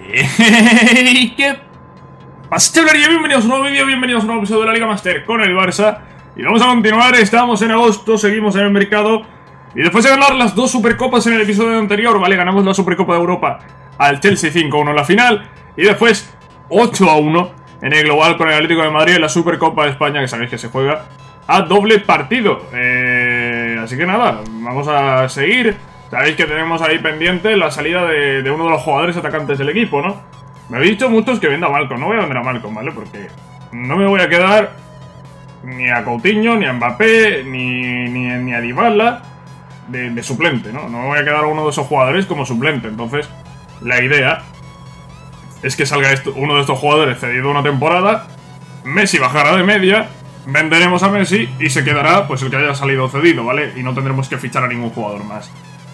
¡Hey! ¿Qué pasa, chavalería? Bienvenidos a un nuevo vídeo, bienvenidos a un nuevo episodio de la Liga Master con el Barça. Y vamos a continuar, estamos en agosto, seguimos en el mercado. Y después de ganar las dos Supercopas en el episodio anterior, ¿vale? Ganamos la Supercopa de Europa al Chelsea 5-1 en la final. Y después 8-1 en el global con el Atlético de Madrid en la Supercopa de España, que sabéis que se juega a doble partido. Así que nada, vamos a seguir. Sabéis que tenemos ahí pendiente la salida de uno de los jugadores atacantes del equipo, ¿no? Me habéis dicho muchos que venda a Malcom. No voy a vender a Malcom, ¿vale? Porque no me voy a quedar ni a Coutinho, ni a Mbappé, ni a Dybala de suplente, ¿no? No me voy a quedar a uno de esos jugadores como suplente. Entonces, la idea es que salga uno de estos jugadores cedido una temporada, Messi bajará de media, venderemos a Messi y se quedará pues el que haya salido cedido, ¿vale? Y no tendremos que fichar a ningún jugador más.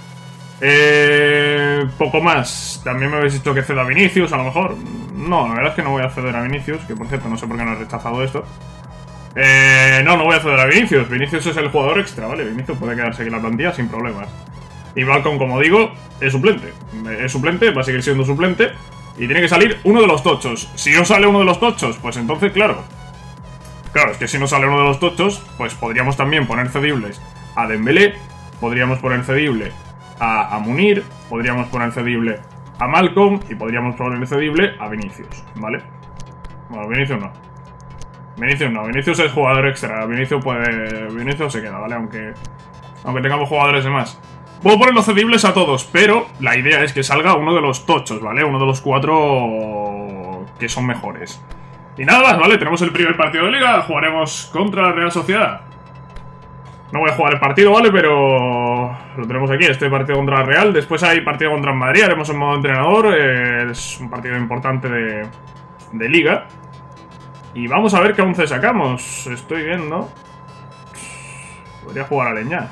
Poco más. También me habéis dicho que ceda a Vinicius, a lo mejor. No, la verdad es que no voy a ceder a Vinicius, que por cierto no sé por qué no he rechazado esto. No voy a ceder a Vinicius. Vinicius es el jugador extra, ¿vale? Vinicius puede quedarse aquí en la plantilla sin problemas. Y Malcom, como digo, es suplente. Es suplente, va a seguir siendo suplente. Y tiene que salir uno de los tochos. Si no sale uno de los tochos, pues entonces, claro. Claro, es que si no sale uno de los tochos, pues podríamos también poner cedibles a Dembélé. Podríamos poner cedible a Munir, podríamos poner cedible a Malcom y podríamos poner cedible a Vinicius, ¿vale? Bueno, Vinicius no. Vinicius es jugador extra. Vinicius se queda, ¿vale? Aunque tengamos jugadores de más. Puedo poner los cedibles a todos, pero la idea es que salga uno de los tochos, ¿vale? Uno de los 4 que son mejores. Y nada más, ¿vale? Tenemos el primer partido de Liga. Jugaremos contra la Real Sociedad. No voy a jugar el partido, ¿vale? Pero lo tenemos aquí, este partido contra la Real. Después hay partido contra el Madrid, haremos un modo entrenador. Es un partido importante de Liga. Y vamos a ver qué 11 sacamos. Estoy viendo. Podría jugar a Leñá.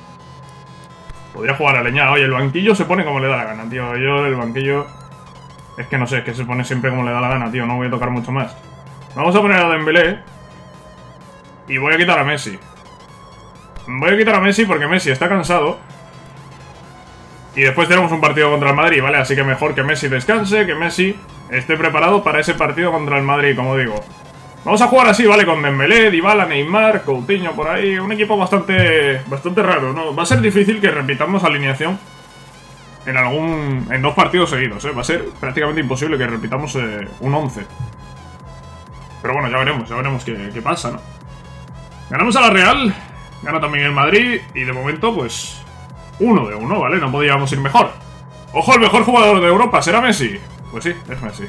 Oye, el banquillo se pone como le da la gana, tío. Yo el banquillo... Es que no sé, es que se pone siempre como le da la gana, tío. No voy a tocar mucho más. Vamos a poner a Dembélé. Y voy a quitar a Messi. Voy a quitar a Messi porque Messi está cansado. Y después tenemos un partido contra el Madrid, ¿vale? Así que mejor que Messi descanse, que Messi esté preparado para ese partido contra el Madrid, como digo. Vamos a jugar así, ¿vale? Con Dembélé, Dybala, Neymar, Coutinho por ahí. Un equipo bastante raro, ¿no? Va a ser difícil que repitamos alineación en 2 partidos seguidos, ¿eh? Va a ser prácticamente imposible que repitamos un 11. Pero bueno, ya veremos qué pasa, ¿no? Ganamos a la Real. Gana también el Madrid y de momento, pues, 1-1, ¿vale? No podíamos ir mejor. ¡Ojo, el mejor jugador de Europa! ¿Será Messi? Pues sí, es Messi.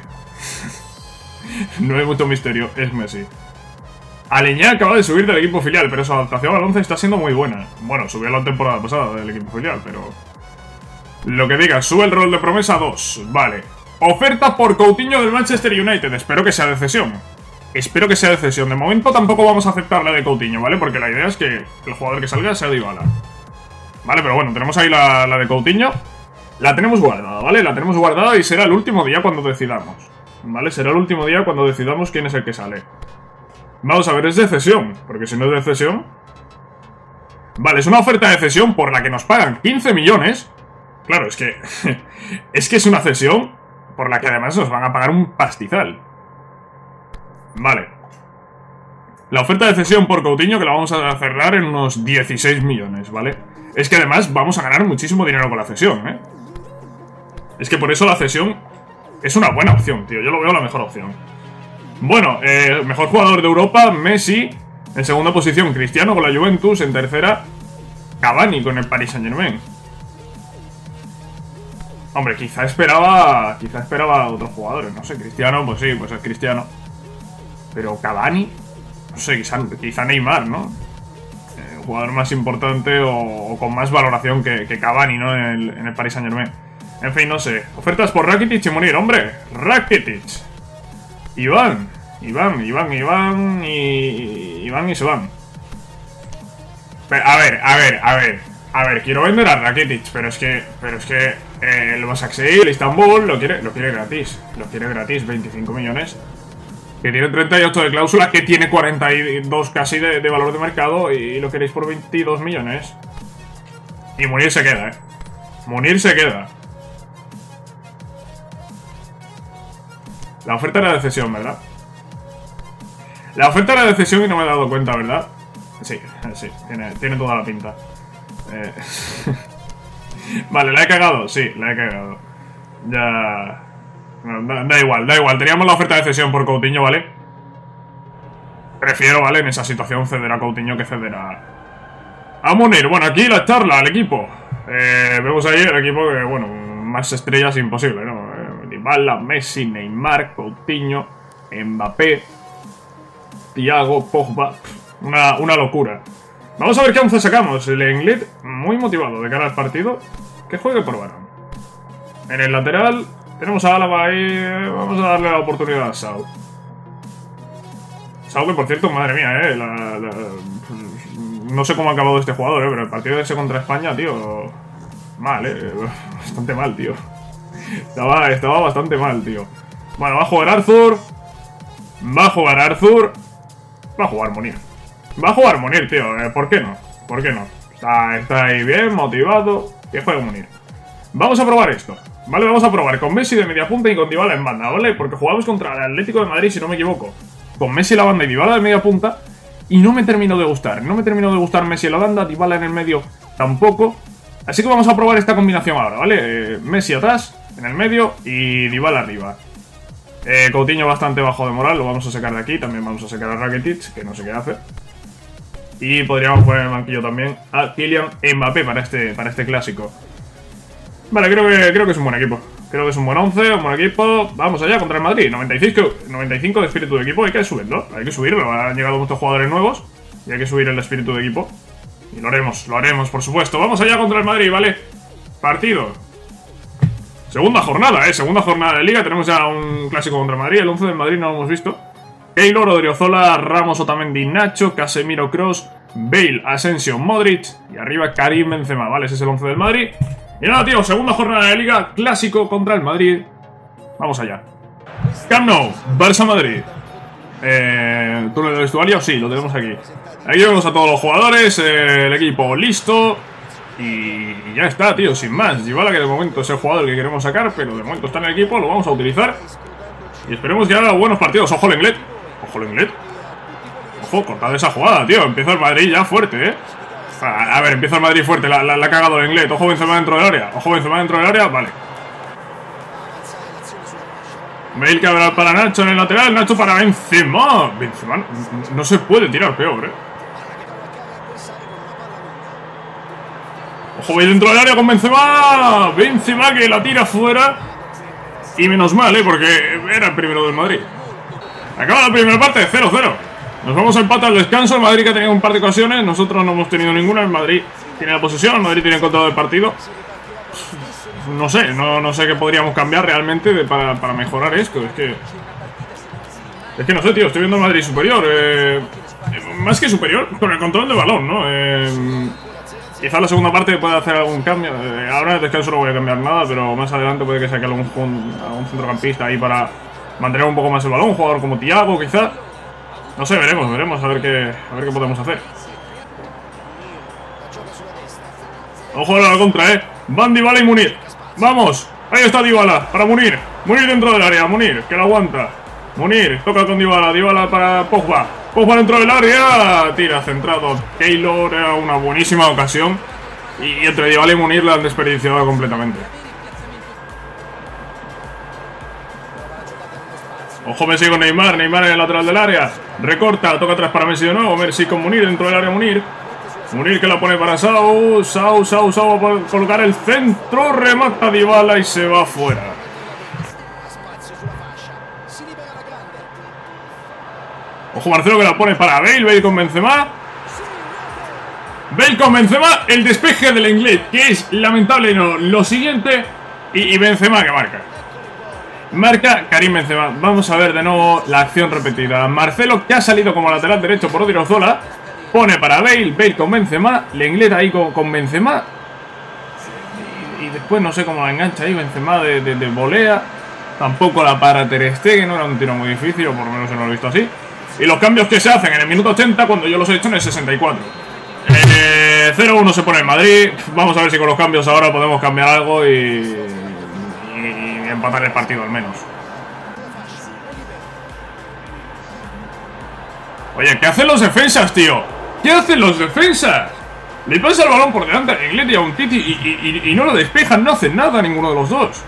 No hay mucho misterio, es Messi. Aleñá acaba de subir del equipo filial, pero su adaptación al 11 está siendo muy buena. Bueno, subió la temporada pasada del equipo filial, pero... Lo que diga, sube el rol de promesa 2, vale. Oferta por Coutinho del Manchester United, espero que sea de cesión. De momento tampoco vamos a aceptar la de Coutinho, ¿vale? Porque la idea es que el jugador que salga sea Dybala. Vale, pero bueno, tenemos ahí la de Coutinho. La tenemos guardada, ¿vale? La tenemos guardada y será el último día cuando decidamos. ¿Vale? Será el último día cuando decidamos quién es el que sale. Vamos a ver, es de cesión. Porque si no es de cesión... Vale, es una oferta de cesión por la que nos pagan 15 millones. Claro, es que... es que es una cesión por la que además nos van a pagar un pastizal. Vale. La oferta de cesión por Coutinho que la vamos a cerrar en unos 16 millones, ¿vale? Es que además vamos a ganar muchísimo dinero con la cesión, ¿eh? Es que por eso la cesión es una buena opción, tío. Yo lo veo la mejor opción. Bueno, mejor jugador de Europa, Messi. En segunda posición, Cristiano con la Juventus. En tercera, Cavani con el Paris Saint-Germain. Hombre, quizá esperaba a otros jugadores. No sé, Cristiano, pues sí, pues es Cristiano. Pero Cavani, no sé, quizá Neymar, ¿no? Un jugador más importante o con más valoración que Cavani, ¿no? En el Paris Saint-Germain. En fin, no sé. Ofertas por Rakitic y Munir, hombre. Rakitic. Iván y se van. Pero, a ver, quiero vender a Rakitic, pero es que el Başakşehir, el Istanbul, lo quiere gratis. 25 millones. Que tiene 38 de cláusula, que tiene 42 casi de valor de mercado y lo queréis por 22 millones. Y Munir se queda, Munir se queda. La oferta era de cesión, ¿verdad? La oferta era de cesión y no me he dado cuenta, ¿verdad? Sí, sí, tiene toda la pinta. Vale, la he cagado, sí, la he cagado. Ya... No, da igual, da igual. Teníamos la oferta de cesión por Coutinho, ¿vale? Prefiero, ¿vale? En esa situación ceder a Coutinho que ceder a Munir. Bueno, aquí la charla, al equipo. Vemos ahí el equipo que, bueno, más estrellas imposible, ¿no? Dybala, Messi, Neymar, Coutinho, Mbappé, Thiago, Pogba. Una locura. Vamos a ver qué 11 sacamos. El Lenglet, muy motivado de cara al partido. Que juegue por Varane. En el lateral tenemos a Álava ahí. Vamos a darle la oportunidad a Sau. Sau que, por cierto, madre mía, no sé cómo ha acabado este jugador, pero el partido ese contra España, tío... Mal, bastante mal, tío. Estaba bastante mal, tío. Bueno, va a jugar Arthur. Va a jugar Arthur. Va a jugar Munir. Va a jugar Munir, tío. ¿Por qué no? ¿Por qué no? Está ahí bien, motivado. Que juegue Munir. Vamos a probar esto. Vale, vamos a probar con Messi de media punta y con Dybala en banda, ¿vale? Porque jugamos contra el Atlético de Madrid, si no me equivoco, con Messi en la banda y Dybala de media punta. Y no me terminó de gustar. No me terminó de gustar Messi en la banda, Dybala en el medio tampoco. Así que vamos a probar esta combinación ahora, ¿vale? Messi atrás, en el medio y Dybala arriba. Coutinho bastante bajo de moral, lo vamos a sacar de aquí. También vamos a sacar a Rakitic, que no sé qué hace. Y podríamos poner en el banquillo también a Kylian Mbappé para este clásico. Vale, creo que es un buen equipo. Creo que es un buen 11, un buen equipo. Vamos allá contra el Madrid. 95 de espíritu de equipo. Hay que subirlo. Hay que subirlo. Han llegado muchos jugadores nuevos y hay que subir el espíritu de equipo. Y lo haremos, por supuesto. Vamos allá contra el Madrid, ¿vale? Partido. Segunda jornada, segunda jornada de Liga. Tenemos ya un clásico contra el Madrid. El 11 del Madrid no lo hemos visto. Keylor, Odriozola, Ramos, Otamendi, Nacho, Casemiro, Kroos, Bale, Asensio, Modric y arriba Karim Benzema, ¿vale? Ese es el 11 del Madrid. Y nada, tío, segunda jornada de Liga, clásico contra el Madrid. Vamos allá. Camp Nou, Barça-Madrid. ¿Túnel del vestuario? Sí, lo tenemos aquí. Aquí vemos a todos los jugadores, el equipo listo. Y ya está, tío, sin más. Dybala, que de momento es el jugador que queremos sacar, pero de momento está en el equipo, lo vamos a utilizar. Y esperemos que haga buenos partidos. Ojo Lenglet. Ojo Lenglet. Ojo, cortad esa jugada, tío. Empieza el Madrid ya fuerte, A ver, empieza el Madrid fuerte. La ha cagado Lenglet. Ojo Benzema dentro del área. Ojo Benzema dentro del área. Vale. Bale que habrá para Nacho en el lateral. Nacho para Benzema. Benzema no se puede tirar peor, Ojo Bale dentro del área con Benzema. Benzema que la tira fuera. Y menos mal, porque era el primero del Madrid. Acaba la primera parte, 0-0. Nos vamos a empate al descanso. El Madrid que ha tenido un par de ocasiones. Nosotros no hemos tenido ninguna. El Madrid tiene la posesión. El Madrid tiene el control del partido. No sé, no sé qué podríamos cambiar realmente para mejorar esto. Es que no sé, tío. Estoy viendo el Madrid superior. Más que superior, con el control del balón, ¿no? Quizá la segunda parte pueda hacer algún cambio. Ahora en el descanso no voy a cambiar nada, pero más adelante puede que saque algún centrocampista ahí para mantener un poco más el balón. Un jugador como Thiago, quizá. No sé, veremos a ver qué podemos hacer. Ojo a la contra, Van Dybala y Munir. Vamos, ahí está Dybala para Munir. Munir dentro del área, Munir, que la aguanta. Munir, toca con Dybala, Dybala para Pogba. Pogba dentro del área, tira centrado Keylor, era una buenísima ocasión. Y entre Dybala y Munir la han desperdiciado completamente. Ojo Messi con Neymar, Neymar en el lateral del área. Recorta, toca atrás para Messi de nuevo. Messi con Munir dentro del área, Munir. Munir que la pone para Sau. Sau va a colocar el centro. Remata Dybala y se va fuera. Ojo Marcelo que la pone para Bale. Bale con Benzema. Bale con Benzema. El despeje del Lenglet, que es lamentable, no. Lo siguiente. Y Benzema que marca. Marca Karim Benzema. Vamos a ver de nuevo la acción repetida. Marcelo que ha salido como lateral derecho por Odriozola. Pone para Bale. Bale con Benzema. Lenglet ahí con Benzema. Y después no sé cómo la engancha ahí Benzema de volea. Tampoco la para Ter Stegen. No era un tiro muy difícil, o por lo menos no lo he visto así. Y los cambios que se hacen en el minuto 80 cuando yo los he hecho en el 64. 0-1 se pone en Madrid. Vamos a ver si con los cambios ahora podemos cambiar algo y empatar el partido al menos. Oye, ¿qué hacen los defensas, tío? ¿Qué hacen los defensas? Le pasa el balón por delante a Inglés y a Umtiti y no lo despejan, no hacen nada ninguno de los dos.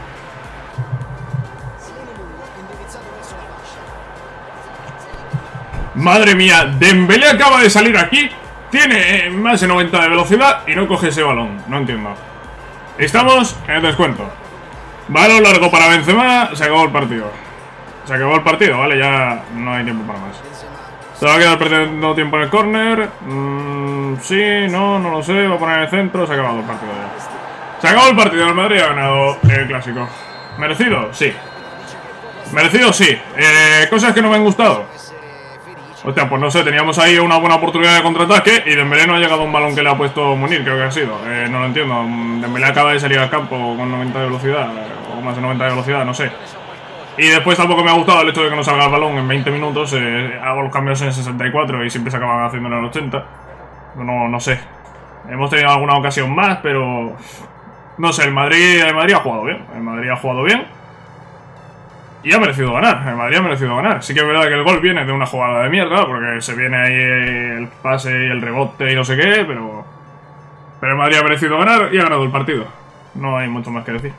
Madre mía, Dembélé acaba de salir aquí. Tiene más de 90 de velocidad y no coge ese balón. No entiendo. Estamos en el descuento. Balón largo para Benzema. Se acabó el partido. Se acabó el partido, vale, ya no hay tiempo para más. Se va a quedar perdiendo tiempo en el córner. Sí, no lo sé. Va a poner en el centro. Se ha acabado el partido ya. Se acabó el partido. El Madrid ha ganado el clásico. ¿Merecido? Sí. Merecido, sí. Cosas que no me han gustado. Hostia, pues no sé, teníamos ahí una buena oportunidad de contraataque y Dembélé no ha llegado a un balón que le ha puesto Munir, creo que ha sido. No lo entiendo. Dembélé acaba de salir al campo con 90 de velocidad, o más de 90 de velocidad, no sé. Y después tampoco me ha gustado el hecho de que no salga el balón en 20 minutos. Hago los cambios en 64 y siempre se acaban haciendo en el 80. No sé. Hemos tenido alguna ocasión más, pero... No sé, el Madrid ha jugado bien. El Madrid ha jugado bien. Y ha merecido ganar, el Madrid ha merecido ganar. Sí que es verdad que el gol viene de una jugada de mierda, porque se viene ahí el pase y el rebote y no sé qué, pero el Madrid ha merecido ganar y ha ganado el partido. No hay mucho más que decir.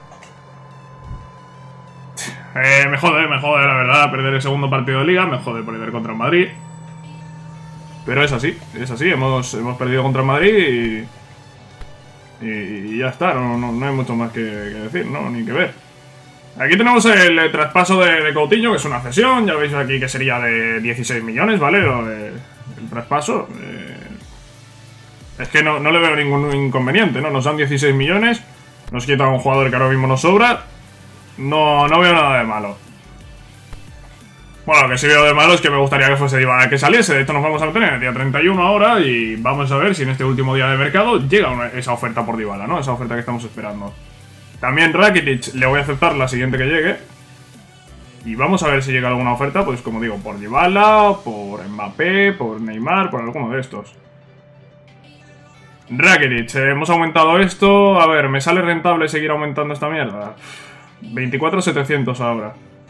Me jode, la verdad, perder el segundo partido de Liga, me jode perder contra el Madrid. Pero es así, hemos perdido contra el Madrid y ya está, no hay mucho más que decir, ¿no? Ni que ver. Aquí tenemos el traspaso de Coutinho, que es una cesión. Ya veis aquí que sería de 16 millones, ¿vale? El traspaso. Es que no le veo ningún inconveniente, ¿no? Nos dan 16 millones. Nos quitan a un jugador que ahora mismo nos sobra. No veo nada de malo. Bueno, lo que sí veo de malo es que me gustaría que fuese Dybala que saliese. De hecho nos vamos a meter en el día 31 ahora. Y vamos a ver si en este último día de mercado llega esa oferta por Dybala, ¿no? Esa oferta que estamos esperando. También Rakitic le voy a aceptar la siguiente que llegue. Y vamos a ver si llega alguna oferta, pues como digo, por Dybala, por Mbappé, por Neymar, por alguno de estos. Rakitic, hemos aumentado esto. A ver, ¿me sale rentable seguir aumentando esta mierda? 24.700 ahora.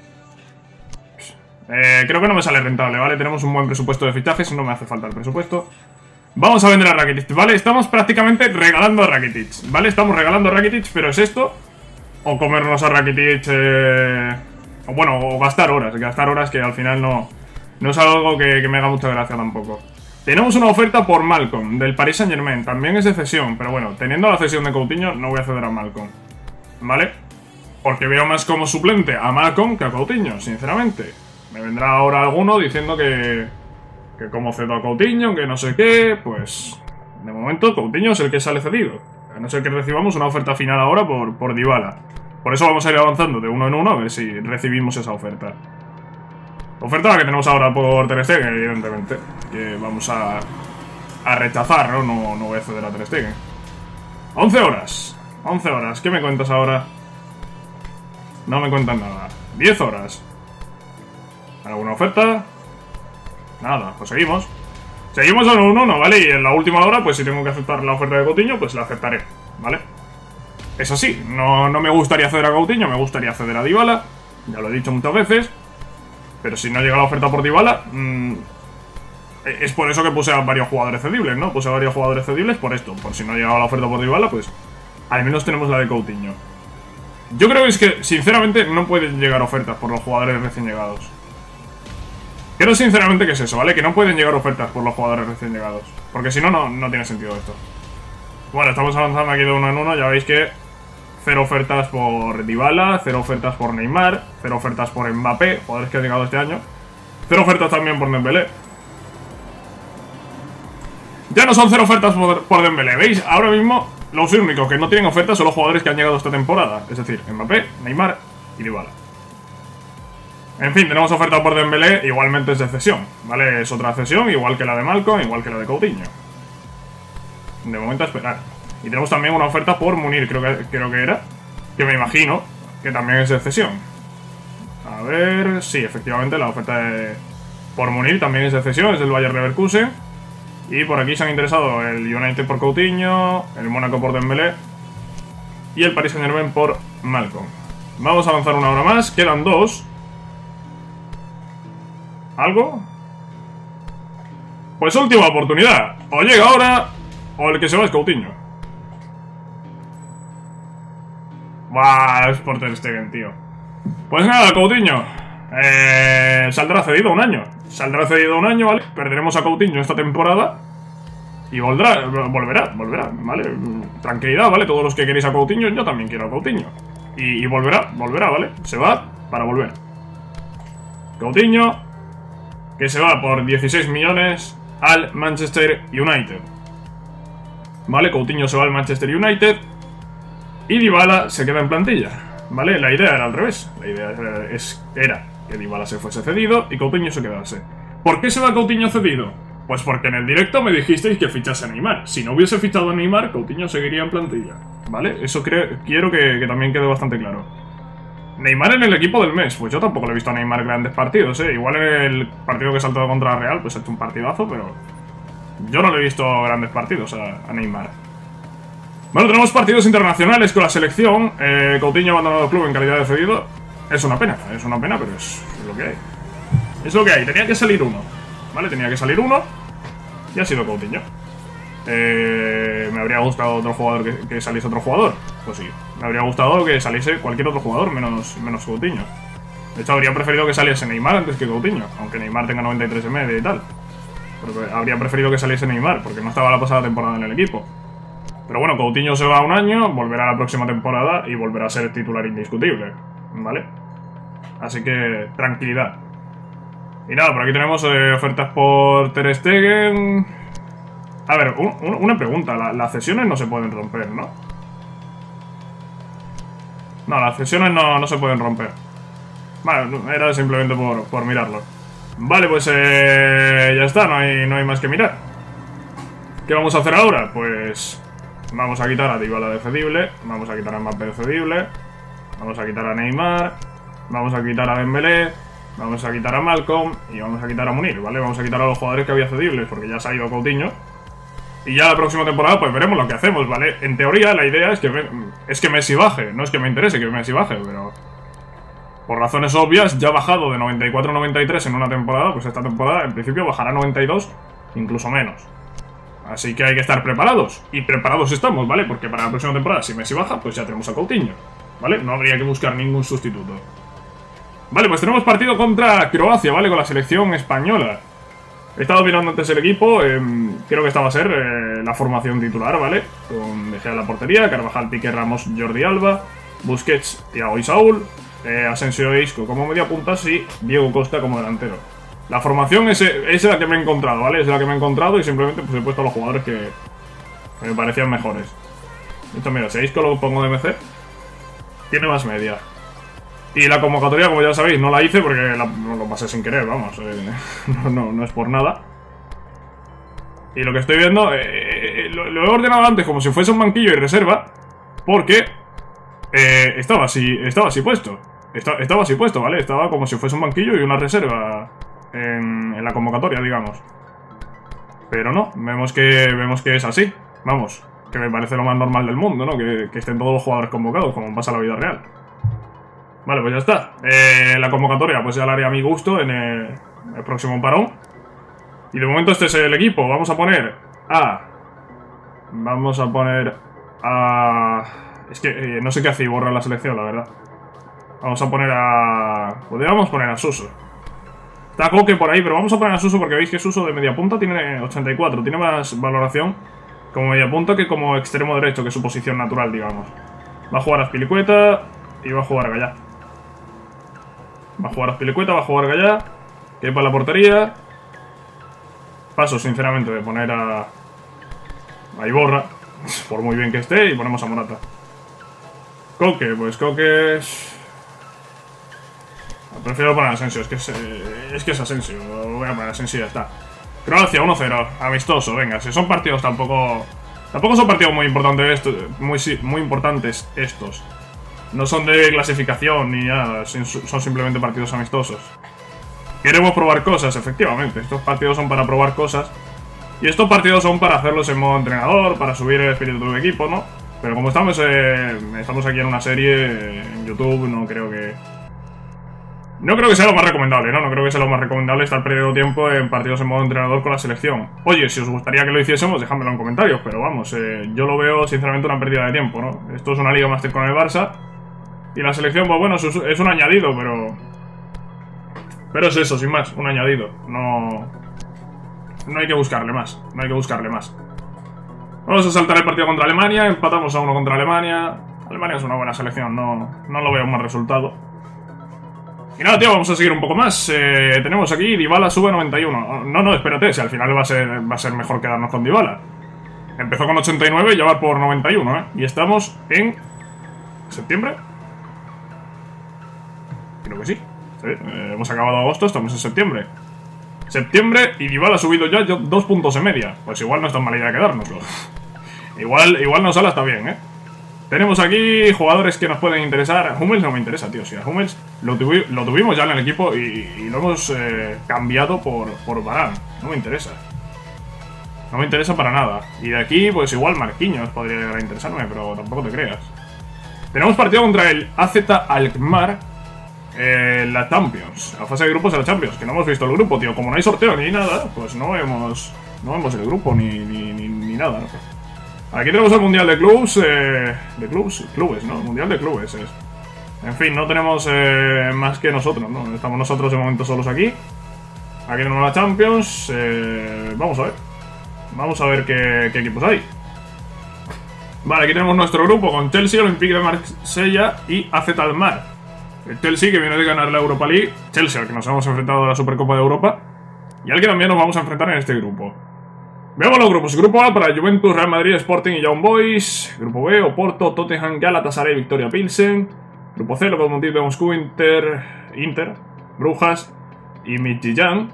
Creo que no me sale rentable, ¿vale? Tenemos un buen presupuesto de fichajes, no me hace falta el presupuesto. Vamos a vender a Rakitic, ¿vale? Estamos prácticamente regalando a Rakitic, ¿vale? Estamos regalando a Rakitic, pero ¿es esto? O comernos a Rakitic, o bueno, o gastar horas que al final no es algo que me haga mucha gracia tampoco. Tenemos una oferta por Malcom, del Paris Saint-Germain, también es de cesión, pero bueno, teniendo la cesión de Coutinho, no voy a ceder a Malcom, ¿vale? Porque veo más como suplente a Malcom que a Coutinho, sinceramente. Me vendrá ahora alguno diciendo que como cedo a Coutinho, que no sé qué, pues... De momento, Coutinho es el que sale cedido. A no ser que recibamos una oferta final ahora por Dybala. Por eso vamos a ir avanzando de uno en uno a ver si recibimos esa oferta. Oferta la que tenemos ahora por Ter Stegen, evidentemente. Que vamos a rechazar, ¿no? No voy a ceder a Ter Stegen. 11 horas. 11 horas. ¿Qué me cuentas ahora? No me cuentan nada. 10 horas. ¿Alguna oferta? Nada, pues seguimos. Seguimos en 1-1, ¿vale? Y en la última hora, pues si tengo que aceptar la oferta de Coutinho, pues la aceptaré, ¿vale? Es así, no me gustaría ceder a Coutinho, me gustaría ceder a Dybala. Ya lo he dicho muchas veces. Pero si no llega la oferta por Dybala, es por eso que puse a varios jugadores cedibles, ¿no? Puse a varios jugadores cedibles por esto. Por si no llegaba la oferta por Dybala, pues al menos tenemos la de Coutinho. Yo creo que es que, sinceramente, no pueden llegar ofertas por los jugadores recién llegados. Creo sinceramente que es eso, ¿vale? Que no pueden llegar ofertas por los jugadores recién llegados. Porque si no, no tiene sentido esto. Bueno, estamos avanzando aquí de uno en uno. Ya veis que 0 ofertas por Dybala, 0 ofertas por Neymar, 0 ofertas por Mbappé, jugadores que han llegado este año. 0 ofertas también por Dembélé. Ya no son 0 ofertas por Dembélé, ¿veis? Ahora mismo los únicos que no tienen ofertas son los jugadores que han llegado esta temporada. Es decir, Mbappé, Neymar y Dybala. En fin, tenemos oferta por Dembélé, igualmente es de cesión, ¿vale? Es otra cesión, igual que la de Malcom, igual que la de Coutinho. De momento a esperar. Y tenemos también una oferta por Munir, creo que era. Que me imagino que también es de cesión. A ver... Sí, efectivamente, la oferta por Munir también es de cesión, es del Bayer Leverkusen. Y por aquí se han interesado el United por Coutinho, el Mónaco por Dembélé y el Paris Saint-Germain por Malcom. Vamos a avanzar una hora más, quedan 2. ¿Algo? Pues última oportunidad. O llega ahora, o el que se va es Coutinho. Buah, es por Ter Stegen, tío. Pues nada, Coutinho. Saldrá cedido un año. Saldrá cedido un año, ¿vale? Perderemos a Coutinho esta temporada. Y volverá, ¿vale? Tranquilidad, ¿vale? Todos los que queréis a Coutinho, yo también quiero a Coutinho. Y volverá, ¿vale? Se va para volver. Coutinho, que se va por 16 millones al Manchester United. ¿Vale? Coutinho se va al Manchester United y Dybala se queda en plantilla. ¿Vale? La idea era al revés. La idea era que Dybala se fuese cedido y Coutinho se quedase. ¿Por qué se va Coutinho cedido? Pues porque en el directo me dijisteis que fichase a Neymar. Si no hubiese fichado a Neymar, Coutinho seguiría en plantilla. ¿Vale? Eso quiero que también quede bastante claro. Neymar en el equipo del mes. Pues yo tampoco le he visto a Neymar grandes partidos, ¿eh? Igual en el partido que saltó contra Real, pues ha hecho un partidazo, pero yo no le he visto grandes partidos a Neymar. Bueno, tenemos partidos internacionales con la selección. Coutinho ha abandonado el club en calidad de cedido. Es una pena, pero es lo que hay. Es lo que hay. Tenía que salir uno. ¿Vale? Tenía que salir uno. Y ha sido Coutinho. Me habría gustado otro jugador que saliese otro jugador. Pues sí. Me habría gustado que saliese cualquier otro jugador menos Coutinho. De hecho, habría preferido que saliese Neymar antes que Coutinho. Aunque Neymar tenga 93 de media y tal. Pero habría preferido que saliese Neymar, porque no estaba la pasada temporada en el equipo. Pero bueno, Coutinho se va un año, volverá la próxima temporada y volverá a ser titular indiscutible, ¿vale? Así que, tranquilidad. Y nada, por aquí tenemos ofertas por Ter Stegen. A ver, una pregunta, las cesiones no se pueden romper, ¿no? No, las cesiones no se pueden romper. Vale, era simplemente por mirarlo. Vale, pues ya está, no hay más que mirar. ¿Qué vamos a hacer ahora? Pues vamos a quitar a Dybala de cedible, vamos a quitar a Mbappé de cedible, vamos a quitar a Neymar, vamos a quitar a Dembélé, vamos a quitar a Malcolm y vamos a quitar a Munir, ¿vale? Vamos a quitar a los jugadores que había cedibles porque ya se ha ido Coutinho. Y ya la próxima temporada pues veremos lo que hacemos, ¿vale? En teoría la idea es que Messi baje, no es que me interese que Messi baje, pero por razones obvias ya ha bajado de 94 a 93 en una temporada, pues esta temporada en principio bajará a 92, incluso menos. Así que hay que estar preparados. Y preparados estamos, ¿vale? Porque para la próxima temporada, si Messi baja, pues ya tenemos a Coutinho, ¿vale? No habría que buscar ningún sustituto. Vale, pues tenemos partido contra Croacia, ¿vale? Con la selección española. He estado mirando antes el equipo. Creo que esta va a ser la formación titular, ¿vale? Con De Gea en la portería, Carvajal, Piqué, Ramos, Jordi Alba, Busquets, Thiago y Saúl, Asensio e Isco como media puntas y Diego Costa como delantero. La formación es la que me he encontrado, ¿vale? Es la que me he encontrado y simplemente pues he puesto a los jugadores que me parecían mejores. Esto, mira, si Isco lo pongo de MC, tiene más media. Y la convocatoria, como ya sabéis, no la hice porque no lo pasé sin querer, vamos. No es por nada. Y lo que estoy viendo, lo he ordenado antes como si fuese un banquillo y reserva, porque estaba así puesto. Estaba así puesto, ¿vale? Estaba como si fuese un banquillo y una reserva en la convocatoria, digamos. Pero no, vemos que es así. Vamos, que me parece lo más normal del mundo, ¿no? Que estén todos los jugadores convocados, como pasa en la vida real. Vale, pues ya está. La convocatoria pues ya la haré a mi gusto en el próximo parón. Y de momento este es el equipo. Vamos a poner a... Es que no sé qué hace y borra la selección, la verdad. Vamos a poner a... Podríamos poner a Suso. Está Koke por ahí, pero vamos a poner a Suso porque veis que Suso de media punta tiene 84. Tiene más valoración como media punta que como extremo derecho, que es su posición natural, digamos. Va a jugar a Azpilicueta y va a jugar a Gallá. Va a jugar a Azpilicueta, va a jugar a Gallá. Que para la portería. Paso, sinceramente, de poner a Iborra, por muy bien que esté, y ponemos a Morata. Koke, pues Koke es... Prefiero poner a Asensio, es que es Asensio. Voy a poner a Asensio y ya está. Croacia 1-0, amistoso, venga, si son partidos tampoco son partidos muy importantes muy importantes estos. No son de clasificación ni nada, son simplemente partidos amistosos. Queremos probar cosas, efectivamente. Estos partidos son para probar cosas. Y estos partidos son para hacerlos en modo entrenador, para subir el espíritu del equipo, ¿no? Pero como estamos aquí en una serie en YouTube, no creo No creo que sea lo más recomendable, ¿no? No creo que sea lo más recomendable estar perdiendo tiempo en partidos en modo entrenador con la selección. Oye, si os gustaría que lo hiciésemos, dejadmelo en comentarios, pero vamos, yo lo veo sinceramente una pérdida de tiempo, ¿no? Esto es una Liga Master con el Barça, y la selección, pues bueno, es un añadido, pero... Pero es eso, sin más, un añadido. No hay que buscarle más, no hay que buscarle más. Vamos a saltar el partido contra Alemania, empatamos a 1 contra Alemania. Alemania es una buena selección, no lo veo un mal resultado. Y nada, tío, vamos a seguir un poco más. Tenemos aquí Dybala sube 91. No, espérate, si al final va a ser mejor quedarnos con Dybala. Empezó con 89 y ya va por 91, ¿eh? Y estamos en... ¿septiembre? Creo que sí. Hemos acabado agosto, estamos en septiembre. Septiembre y Dybala ha subido ya 2 puntos en media. Pues igual no es tan mala idea quedárnoslo. igual nos sale hasta bien, ¿eh? Tenemos aquí jugadores que nos pueden interesar. Hummels no me interesa, tío. Si a Hummels lo tuvimos ya en el equipo y lo hemos cambiado por Varane. No me interesa. No me interesa para nada. Y de aquí, pues igual Marquinhos podría llegar a interesarme, pero tampoco te creas. Tenemos partido contra el AZ Alkmaar. La Champions. La fase de grupos de la Champions. Que no hemos visto el grupo, tío. Como no hay sorteo ni nada, pues no vemos el grupo ni nada, ¿no? Aquí tenemos el Mundial de Clubs. Clubes, ¿no? Mundial de Clubes es. En fin, no tenemos más que nosotros, ¿no? Estamos nosotros de momento solos aquí. Aquí tenemos la Champions. Vamos a ver. Vamos a ver qué equipos hay. Vale, aquí tenemos nuestro grupo con Chelsea, Olympique de Marsella y AZ Alkmaar. El Chelsea, que viene de ganar la Europa League. Chelsea, al que nos hemos enfrentado a la Supercopa de Europa. Y al que también nos vamos a enfrentar en este grupo. Veamos los grupos. Grupo A para Juventus, Real Madrid, Sporting y Young Boys. Grupo B, Oporto, Tottenham, Galatasaray, Victoria Pilsen. Grupo C, Lokomotiv de Moscú, Inter, Brujas y Midtjylland.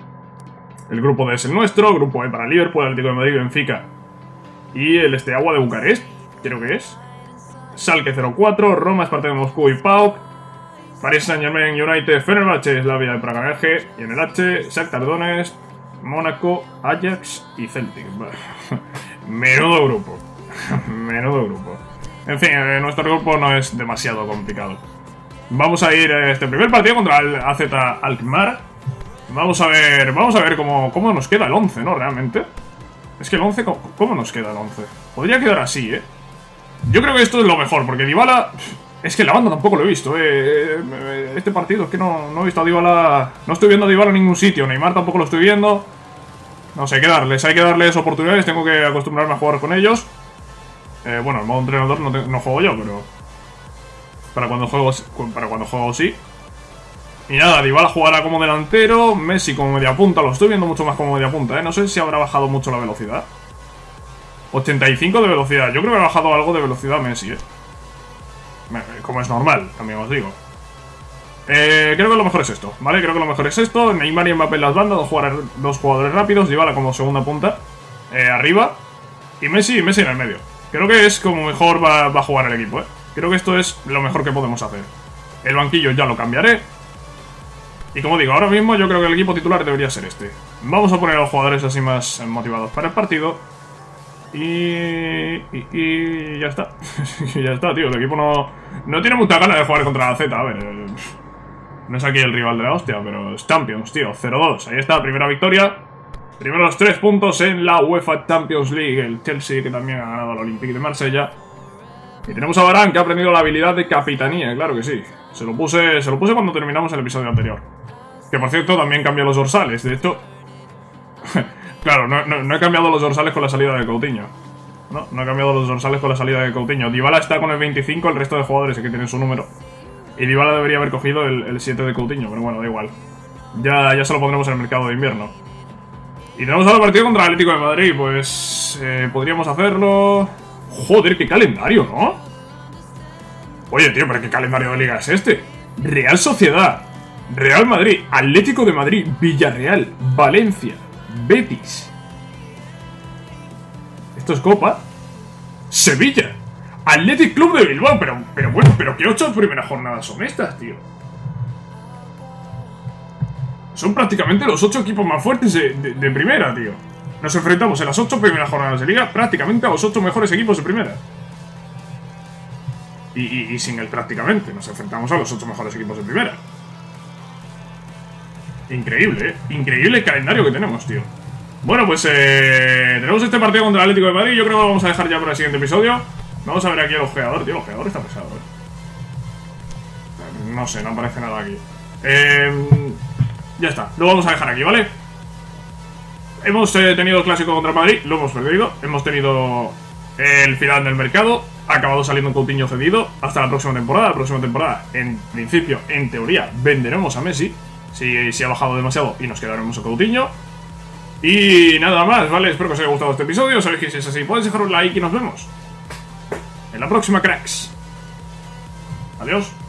El grupo D es el nuestro. Grupo E para Liverpool, Atlético de Madrid, Benfica y el Steaua de Bucarest, creo que es. Schalke 04, Roma, Spartak de Moscú y PAOK. Paris Saint-Germain, United, Fenerbahce, Slavia de Praga, y en el H, Shakhtar Donetsk, Mónaco, Ajax y Celtic. Menudo grupo. Menudo grupo. En fin, nuestro grupo no es demasiado complicado. Vamos a ir a este primer partido contra el AZ Alkmaar. Vamos a ver cómo nos queda el 11, ¿no? Realmente. Es que el 11, ¿cómo nos queda el 11? Podría quedar así, ¿eh? Yo creo que esto es lo mejor, porque Dybala... Es que la banda tampoco lo he visto, este partido es que no he visto a Dybala. No estoy viendo a Dybala en ningún sitio. Neymar tampoco lo estoy viendo. No sé, hay que darles oportunidades. Tengo que acostumbrarme a jugar con ellos. Bueno, el modo entrenador no juego yo, pero para cuando juego sí. Y nada, Dybala jugará como delantero, Messi como mediapunta. Lo estoy viendo mucho más como mediapunta, No sé si habrá bajado mucho la velocidad. 85 de velocidad. Yo creo que ha bajado algo de velocidad Messi, como es normal, también os digo. Creo que lo mejor es esto, ¿vale? Creo que lo mejor es esto. Neymar y Mbappé en las bandas, dos jugadores rápidos. Dybala como segunda punta, arriba. Y Messi en el medio. Creo que es como mejor va a jugar el equipo, Creo que esto es lo mejor que podemos hacer. El banquillo ya lo cambiaré. Y como digo, ahora mismo yo creo que el equipo titular debería ser este. Vamos a poner a los jugadores así más motivados para el partido. Y ya está. Ya está, tío. El equipo no tiene mucha ganas de jugar contra la Z. A ver, no es aquí el rival de la hostia, pero es Champions, tío. 0-2. Ahí está, primera victoria. Primeros 3 puntos en la UEFA Champions League. El Chelsea, que también ha ganado al Olympique de Marsella. Y tenemos a Varane, que ha aprendido la habilidad de capitanía. Claro que sí. Se lo puse cuando terminamos el episodio anterior. Que por cierto, también cambió los dorsales. De hecho... Claro, no he cambiado los dorsales con la salida de Coutinho. No he cambiado los dorsales con la salida de Coutinho. Dybala está con el 25, el resto de jugadores que tienen su número. Y Dybala debería haber cogido el 7 de Coutinho, pero bueno, da igual. Ya se lo pondremos en el mercado de invierno. Y tenemos ahora partido contra el Atlético de Madrid, pues... podríamos hacerlo... Joder, qué calendario, ¿no? Oye, tío, pero ¿qué calendario de liga es este? Real Sociedad, Real Madrid, Atlético de Madrid, Villarreal, Valencia, Betis. Esto es Copa. Sevilla, Athletic Club de Bilbao. Pero bueno, pero ¿qué 8 primeras jornadas son estas, tío? Son prácticamente los 8 equipos más fuertes de primera, tío. Nos enfrentamos en las 8 primeras jornadas de liga prácticamente a los 8 mejores equipos de primera. Y sin el prácticamente, nos enfrentamos a los 8 mejores equipos de primera. Increíble, increíble el calendario que tenemos, tío. Bueno, pues tenemos este partido contra el Atlético de Madrid. Yo creo que lo vamos a dejar ya para el siguiente episodio. Vamos a ver aquí el ojeador, tío. El ojeador está pesado, No sé, no aparece nada aquí. Ya está, lo vamos a dejar aquí, ¿vale? Hemos tenido el clásico contra el Madrid, lo hemos perdido. Hemos tenido el final del mercado. Ha acabado saliendo un Coutinho cedido. Hasta la próxima temporada. La próxima temporada, en principio, en teoría, venderemos a Messi. Si ha bajado demasiado y nos quedaremos a Coutinho. Y nada más, ¿vale? Espero que os haya gustado este episodio. Sabéis que si es así, podéis dejar un like y nos vemos en la próxima, cracks. Adiós.